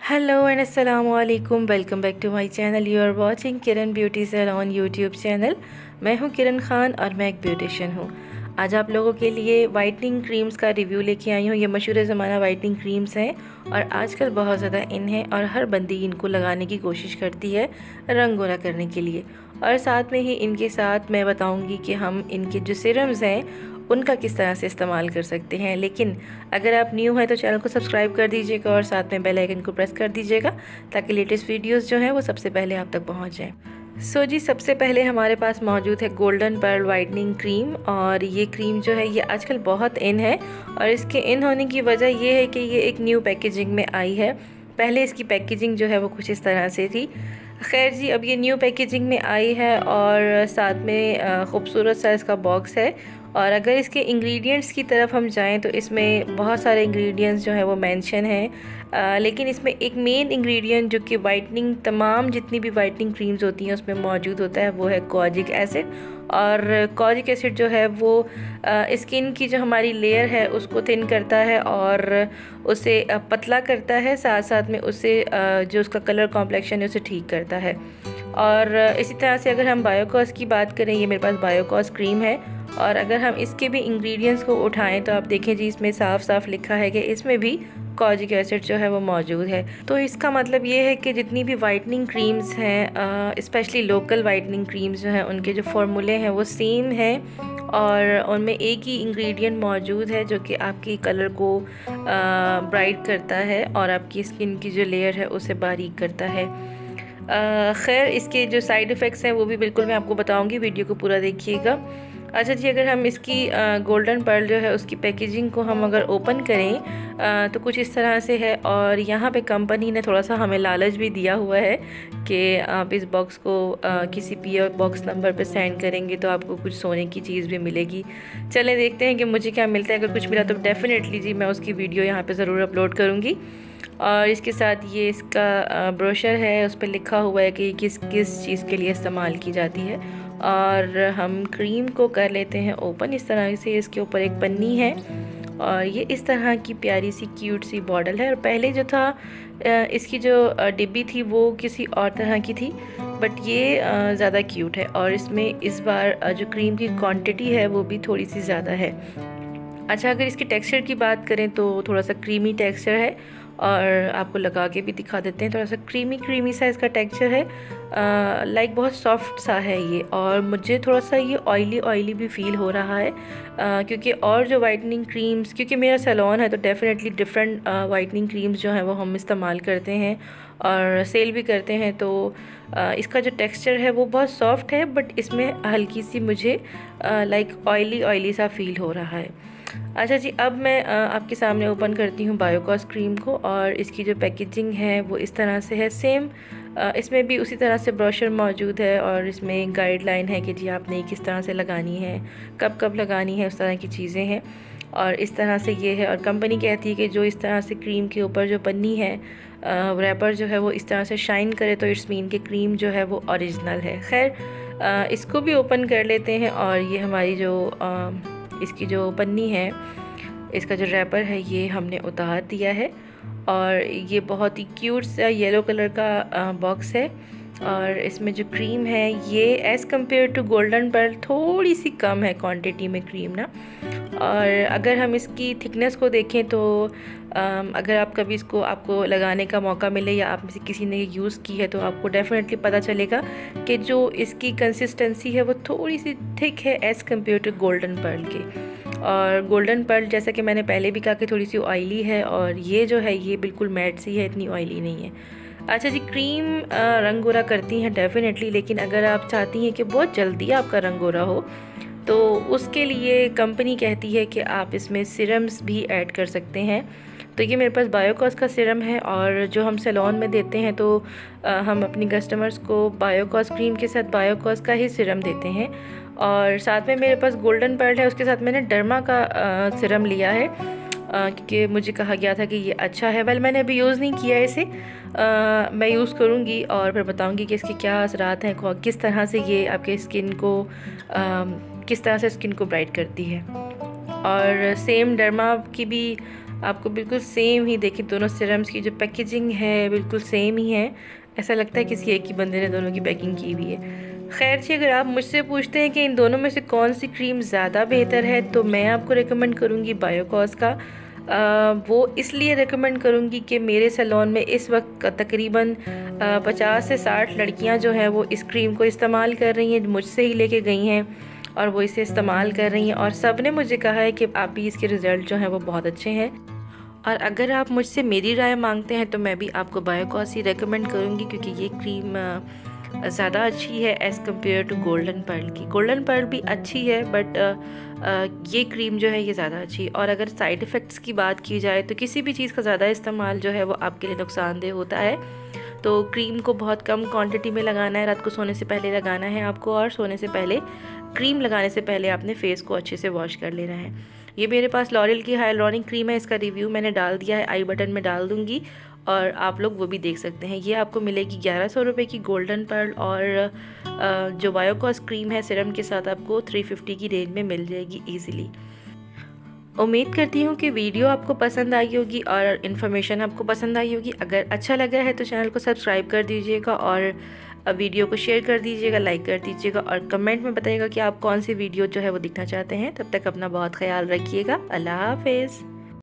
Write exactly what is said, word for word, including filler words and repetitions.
Hello and अस्सलाम वालेकुम। Welcome back to my channel. You are watching Kiran beauty salon YouTube channel. मैं हूं किरण खान और मैं एक ब्यूटिशियन हूं। आज आप लोगों के लिए वाइटनिंग क्रीम्स का रिव्यू लेके आई हूं। ये मशहूर ज़माना वाइटनिंग क्रीम्स हैं और आजकल बहुत ज़्यादा इन है और हर बंदी इनको लगाने की कोशिश करती है रंग गोरा करने के लिए। और साथ में ही इनके साथ मैं बताऊँगी कि हम इनके जो सिरम्स हैं उनका किस तरह से इस्तेमाल कर सकते हैं। लेकिन अगर आप न्यू हैं तो चैनल को सब्सक्राइब कर दीजिएगा और साथ में बेल आइकन को प्रेस कर दीजिएगा ताकि लेटेस्ट वीडियोस जो हैं वो सबसे पहले आप तक पहुंच जाएं। सो जी, सबसे पहले हमारे पास मौजूद है गोल्डन पर्ल वाइटनिंग क्रीम। और ये क्रीम जो है ये आजकल बहुत इन है और इसके इन होने की वजह ये है कि ये एक न्यू पैकेजिंग में आई है। पहले इसकी पैकेजिंग जो है वो कुछ इस तरह से थी। खैर जी, अब ये न्यू पैकेजिंग में आई है और साथ में ख़ूबसूरत सा इसका बॉक्स है। और अगर इसके इंग्रेडिएंट्स की तरफ हम जाएं तो इसमें बहुत सारे इंग्रेडिएंट्स जो है वो मेंशन हैं, लेकिन इसमें एक मेन इंग्रेडिएंट जो कि वाइटनिंग तमाम जितनी भी वाइटनिंग क्रीम्स होती हैं उसमें मौजूद होता है वो है कोजिक एसिड। और कोजिक एसिड जो है वो स्किन की जो हमारी लेयर है उसको थिन करता है और उसे पतला करता है, साथ साथ में उसे जो उसका कलर कॉम्प्लेक्शन है उसे ठीक करता है। और इसी तरह से अगर हम बायोकॉस की बात करें, ये मेरे पास बायोकॉस क्रीम है और अगर हम इसके भी इंग्रेडिएंट्स को उठाएं तो आप देखें जी इसमें साफ साफ लिखा है कि इसमें भी कोजिक एसिड जो है वो मौजूद है। तो इसका मतलब ये है कि जितनी भी वाइटनिंग क्रीम्स हैं, स्पेशली लोकल वाइटनिंग क्रीम्स जो हैं उनके जो फार्मूले हैं वो सेम हैं और उनमें एक ही इंग्रेडिएंट मौजूद है जो कि आपकी कलर को ब्राइट करता है और आपकी स्किन की जो लेयर है उसे बारीक करता है। खैर, इसके जो साइड इफ़ेक्ट्स हैं वो भी बिल्कुल मैं आपको बताऊंगी, वीडियो को पूरा देखिएगा। अच्छा जी, अगर हम इसकी गोल्डन पर्ल जो है उसकी पैकेजिंग को हम अगर ओपन करें आ, तो कुछ इस तरह से है। और यहाँ पे कंपनी ने थोड़ा सा हमें लालच भी दिया हुआ है कि आप इस बॉक्स को आ, किसी पी ओ बॉक्स नंबर पे सेंड करेंगे तो आपको कुछ सोने की चीज़ भी मिलेगी। चलें देखते हैं कि मुझे क्या मिलता है। अगर कुछ मिला तो डेफ़िनेटली जी मैं उसकी वीडियो यहाँ पर ज़रूर अपलोड करूँगी। और इसके साथ ये इसका ब्रोशर है, उस पर लिखा हुआ है कि किस किस चीज़ के लिए इस्तेमाल की जाती है। और हम क्रीम को कर लेते हैं ओपन। इस तरह से इसके ऊपर एक पन्नी है और ये इस तरह की प्यारी सी क्यूट सी बॉटल है। और पहले जो था इसकी जो डिब्बी थी वो किसी और तरह की थी, बट ये ज़्यादा क्यूट है। और इसमें इस बार जो क्रीम की क्वांटिटी है वो भी थोड़ी सी ज़्यादा है। अच्छा, अगर इसकी टेक्सचर की बात करें तो थोड़ा सा क्रीमी टेक्सचर है और आपको लगा के भी दिखा देते हैं। थोड़ा सा क्रीमी क्रीमी सा इसका टेक्सचर है, लाइक बहुत सॉफ्ट सा है ये। और मुझे थोड़ा सा ये ऑयली ऑयली भी फील हो रहा है आ, क्योंकि और जो वाइटनिंग क्रीम्स, क्योंकि मेरा सैलून है तो डेफिनेटली डिफरेंट वाइटनिंग क्रीम्स जो हैं वो हम इस्तेमाल करते हैं और सेल भी करते हैं। तो आ, इसका जो टेक्सचर है वो बहुत सॉफ्ट है, बट इसमें हल्की सी मुझे लाइक ऑयली ऑयली सा फील हो रहा है। अच्छा जी, अब मैं आपके सामने ओपन करती हूँ बायोकॉस क्रीम को और इसकी जो पैकेजिंग है वो इस तरह से है। सेम इसमें भी उसी तरह से ब्रोशर मौजूद है और इसमें गाइडलाइन है कि जी आपने किस तरह से लगानी है, कब कब लगानी है, उस तरह की चीज़ें हैं। और इस तरह से ये है। और कंपनी कहती है कि जो इस तरह से क्रीम के ऊपर जो पन्नी है, रैपर जो है वो इस तरह से शाइन करे तो इट्स मीन कि क्रीम जो है वो ओरिजिनल है। खैर, इसको भी ओपन कर लेते हैं और ये हमारी जो आ, इसकी जो पन्नी है, इसका जो रैपर है ये हमने उतार दिया है। और ये बहुत ही क्यूट सा येलो कलर का बॉक्स है और इसमें जो क्रीम है ये as compare to Golden Pearl थोड़ी सी कम है क्वांटिटी में क्रीम ना। और अगर हम इसकी थिकनेस को देखें तो अगर आप कभी इसको आपको लगाने का मौका मिले या आप में से किसी ने यूज़ की है तो आपको डेफिनेटली पता चलेगा कि जो इसकी कंसिस्टेंसी है वो थोड़ी सी थिक है as compare to Golden Pearl के। और गोल्डन पर्ल जैसा कि मैंने पहले भी कहा कि थोड़ी सी ऑयली है और ये जो है ये बिल्कुल मैट सी है, इतनी ऑयली नहीं है। अच्छा जी, क्रीम रंग गोरा करती हैं डेफिनेटली, लेकिन अगर आप चाहती हैं कि बहुत जल्दी आपका रंग गोरा हो तो उसके लिए कंपनी कहती है कि आप इसमें सिरम्स भी ऐड कर सकते हैं। तो ये मेरे पास बायोकॉस का सिरम है और जो हम सैलून में देते हैं तो हम अपनी कस्टमर्स को बायोकॉस क्रीम के साथ बायोकॉस का ही सिरम देते हैं। और साथ में मेरे पास गोल्डन पर्ल है, उसके साथ मैंने डर्मा का आ, सिरम लिया है क्योंकि मुझे कहा गया था कि ये अच्छा है। वेल, मैंने अभी यूज़ नहीं किया इसे, आ, मैं यूज़ करूँगी और फिर बताऊँगी कि इसके क्या असरात हैं, किस तरह से ये आपके स्किन को आ, किस तरह से स्किन को ब्राइट करती है। और सेम डर्मा की भी आपको बिल्कुल सेम ही, देखिए दोनों सीरम्स की जो पैकेजिंग है बिल्कुल सेम ही है। ऐसा लगता है किसी एक ही बंदे ने दोनों की पैकिंग की हुई है। खैर जी, अगर आप मुझसे पूछते हैं कि इन दोनों में से कौन सी क्रीम ज़्यादा बेहतर है, तो मैं आपको रिकमेंड करूँगी बायोकॉस का। आ, वो इसलिए रिकमेंड करूँगी कि मेरे सैलून में इस वक्त तकरीबन पचास से साठ लड़कियाँ जो हैं वो इस क्रीम को इस्तेमाल कर रही हैं, मुझसे ही लेके गई हैं और वो इसे इस्तेमाल कर रही हैं और सब ने मुझे कहा है कि आप भी इसके रिज़ल्ट जो हैं वो बहुत अच्छे हैं। और अगर आप मुझसे मेरी राय मांगते हैं तो मैं भी आपको बायोकॉस ही रेकमेंड करूँगी, क्योंकि ये क्रीम ज़्यादा अच्छी है as compare to Golden Pearl की। गोल्डन पर्ल भी अच्छी है बट ये क्रीम जो है ये ज़्यादा अच्छी है। और अगर साइड इफ़ेक्ट्स की बात की जाए तो किसी भी चीज़ का ज़्यादा इस्तेमाल जो है वो आपके लिए नुकसानदेह होता है। तो क्रीम को बहुत कम क्वांटिटी में लगाना है, रात को सोने से पहले लगाना है आपको, और सोने से पहले क्रीम लगाने से पहले आपने फेस को अच्छे से वॉश कर लेना है। ये मेरे पास लॉरियल की हाइलुरोनिक क्रीम है, इसका रिव्यू मैंने डाल दिया है, आई बटन में डाल दूँगी और आप लोग वो भी देख सकते हैं। ये आपको मिलेगी ग्यारह सौ रुपये की गोल्डन पर्ल, और जो बायोकॉस क्रीम है सिरम के साथ आपको थ्री फिफ्टी की रेंज में मिल जाएगी ईज़िली। उम्मीद करती हूँ कि वीडियो आपको पसंद आई होगी और इन्फॉर्मेशन आपको पसंद आई होगी। अगर अच्छा लगा है तो चैनल को सब्सक्राइब कर दीजिएगा और वीडियो को शेयर कर दीजिएगा, लाइक कर दीजिएगा और कमेंट में बताइएगा कि आप कौन सी वीडियो जो है वो देखना चाहते हैं। तब तक अपना बहुत ख्याल रखिएगा। अल्लाह हाफिज़।